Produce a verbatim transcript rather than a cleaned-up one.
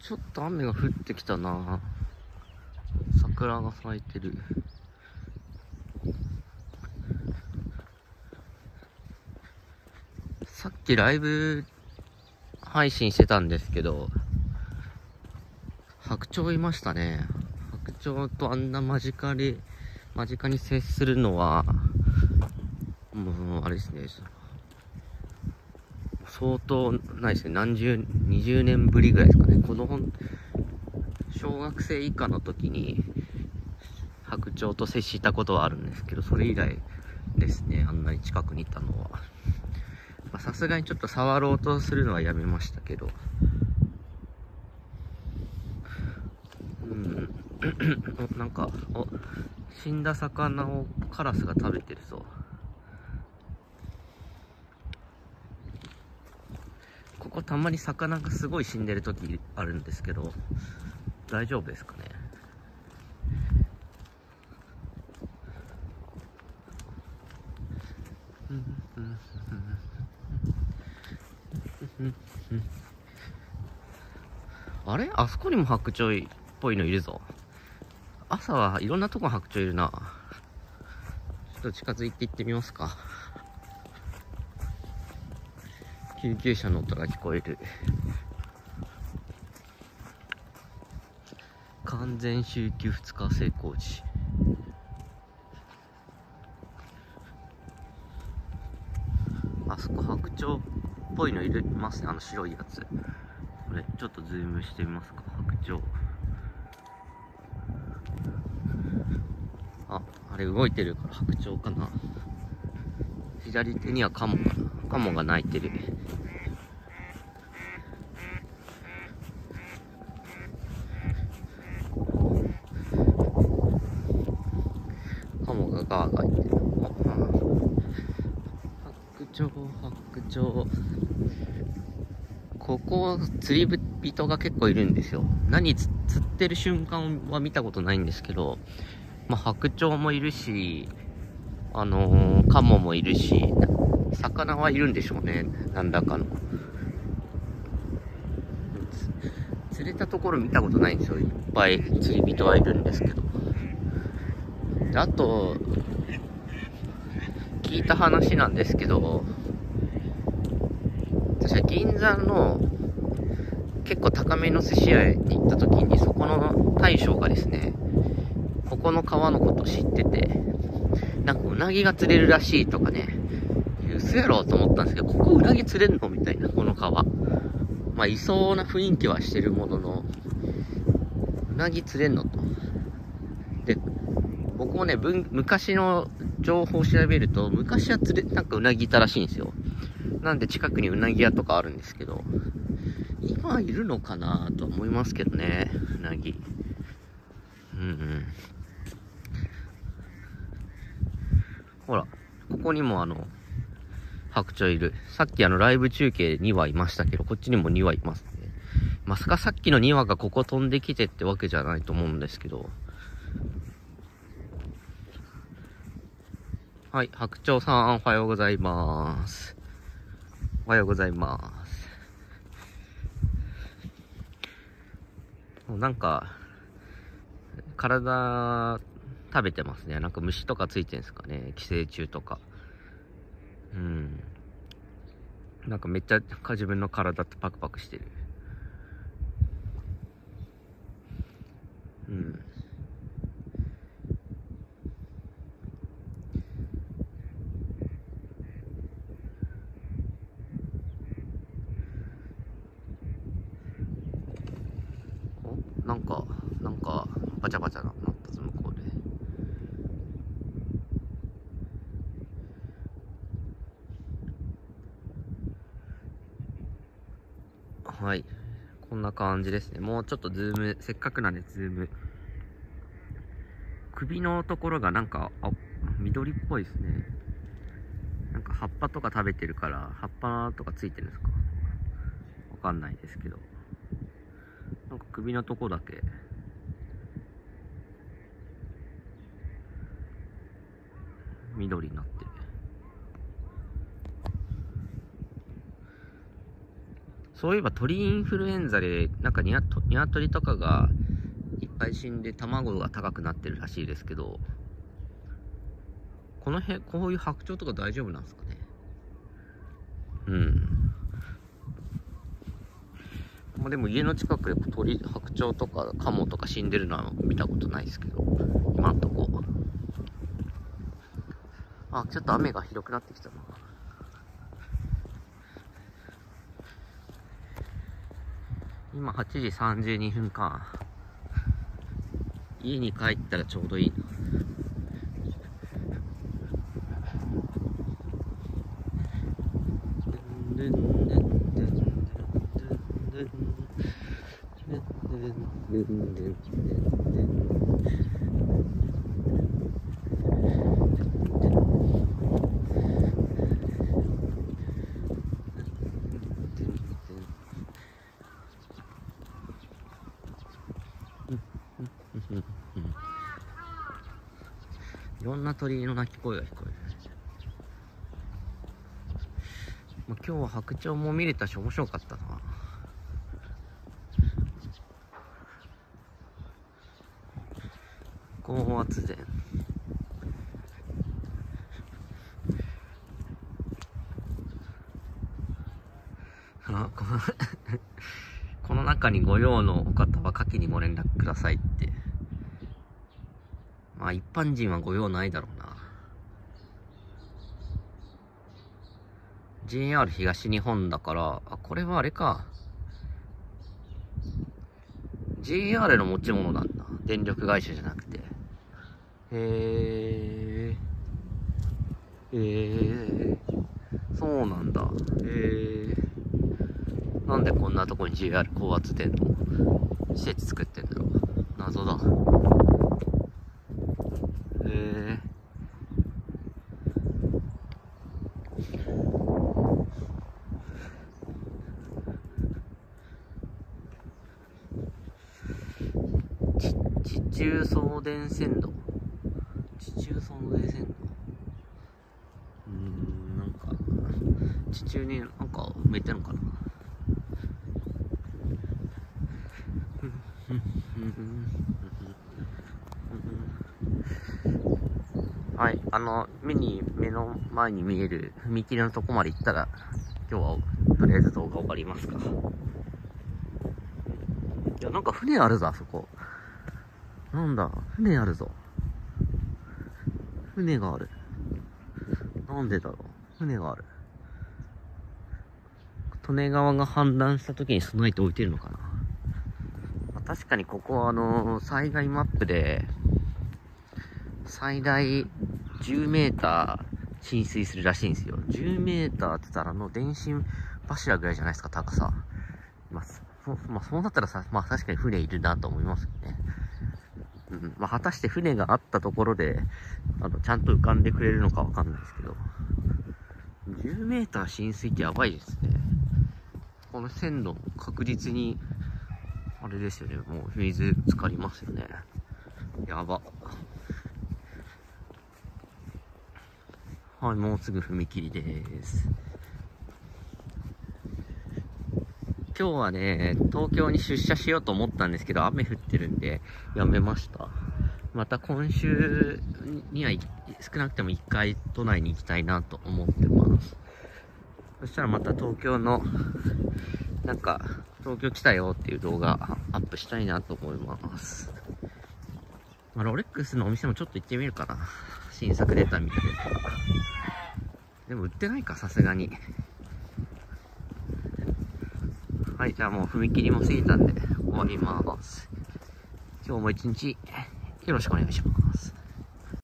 ちょっと雨が降ってきたな。桜が咲いてる。さっきライブ配信してたんですけど、白鳥いましたね。白鳥とあんな間近で、間近に接するのは、もう、あれですね。相当ないですね。何十、にじゅうねんぶりぐらいですかね。子供、小学生以下の時に、白鳥と接したことはあるんですけど、それ以来ですね。あんなに近くにいたのは。さすがにちょっと触ろうとするのはやめましたけど。うん。お、なんか、お、死んだ魚をカラスが食べてるぞ。ここたまに魚がすごい死んでる時あるんですけど、大丈夫ですかね。あれ、あそこにも白鳥っぽいのいるぞ。朝はいろんなとこ白鳥いるな。ちょっと近づいていってみますか。救急車の音が聞こえる。完全週休ふつか成功時。あそこ白鳥っぽいのいるますね。あの白いやつ。これちょっとズームしてみますか。白鳥。あ、あれ動いてるから白鳥かな。左手にはカモが、カモが鳴いてる。カモがガーガー言ってる。白鳥、白鳥。ここ、釣り人が結構いるんですよ。何つ釣ってる瞬間は見たことないんですけど、まあ、白鳥もいるし、あのー、カモもいるし、魚はいるんでしょうね。なんだかの。釣れたところ見たことないんですよ。いっぱい釣り人はいるんですけど。で、あと、聞いた話なんですけど、私は銀座の結構高めの寿司屋に行った時に、そこの大将がですね、ここの川のこと知ってて、なんかうなぎが釣れるらしいとかね、嘘やろと思ったんですけど、ここうなぎ釣れんのみたいな、この川。まあ、いそうな雰囲気はしてるものの、うなぎ釣れんのと。で、僕もね、昔の情報を調べると、昔は釣れ、なんかうなぎいたらしいんですよ。なんで近くにうなぎ屋とかあるんですけど、今はいるのかなと思いますけどね、うなぎ。うんうん。ほら、ここにもあの、白鳥いる。さっきあのライブ中継でにはいましたけど、こっちにもにはいますね。まさかさっきのに羽がここ飛んできてってわけじゃないと思うんですけど。はい、白鳥さんおはようございます。おはようございます。なんか、体食べてますね。なんか虫とかついてんすかね。寄生虫とか。うん。なんかめっちゃ自分の体ってパクパクしてる。うん。お、なんか、なんか、バチャバチャなったぞ、向こうで。はい。こんな感じですね。もうちょっとズーム、せっかくなんでズーム。首のところがなんか、あ、緑っぽいですね。なんか葉っぱとか食べてるから、葉っぱとかついてるんですか？わかんないですけど。なんか首のとこだけ、緑になってる。 そういえば鳥インフルエンザで、なんかニワトニワトリとかがいっぱい死んで卵が高くなってるらしいですけど、この辺、こういう白鳥とか大丈夫なんですかね。うん。まあでも家の近くで鳥、白鳥とかカモとか死んでるのは見たことないですけど、今んとこ。あ、ちょっと雨がひどくなってきたな。今はちじさんじゅうにふんか。家に帰ったらちょうどいいな。いろんな鳥の鳴き声が聞こえる。まあ、今日は白鳥も見れたし面白かったな。高圧電。あ、このこの中にご用のお方は下記にご連絡くださいって。まあ一般人はご用ないだろうな。ジェイアール 東日本だから、あ、これはあれか。ジェイアール の持ち物なんだ。電力会社じゃなくて。へー。へー。そうなんだ。へー。なんでこんなとこに ジェイアール 高圧電の施設作ってんだろう。謎だ。へー。地中送電線路。地中送電線路。うーん、なんか、地中になんか埋めてんのかな。はい、あの、目に、目の前に見える踏切のとこまで行ったら、今日はとりあえず動画終わりますか。いや、なんか船あるぞ、あそこ。なんだ、船あるぞ。船がある。なんでだろう。船がある。利根川が氾濫した時に備えておいてるのかな。まあ、確かにここはあのー、災害マップで、最大じゅうメーター浸水するらしいんですよ。じゅうメーターって言ったらあの電信柱ぐらいじゃないですか、高さ。まあ、そ、まあ、そうなったらさ、まあ確かに船いるなと思いますよね。うん。まあ果たして船があったところで、あの、ちゃんと浮かんでくれるのかわかんないですけど。じゅうメーター浸水ってやばいですね。この線路確実に、あれですよね、もう水浸かりますよね。やば。はい、もうすぐ踏切です。今日はね、東京に出社しようと思ったんですけど、雨降ってるんで、やめました。また今週には少なくても一回都内に行きたいなと思ってます。そしたらまた東京の、なんか、東京来たよっていう動画アップしたいなと思います。まあ、ロレックスのお店もちょっと行ってみるかな。新作出たみたいで。でも売ってないか、さすがに。はい、じゃあもう踏切も過ぎたんで終わります。今日も一日よろしくお願いします。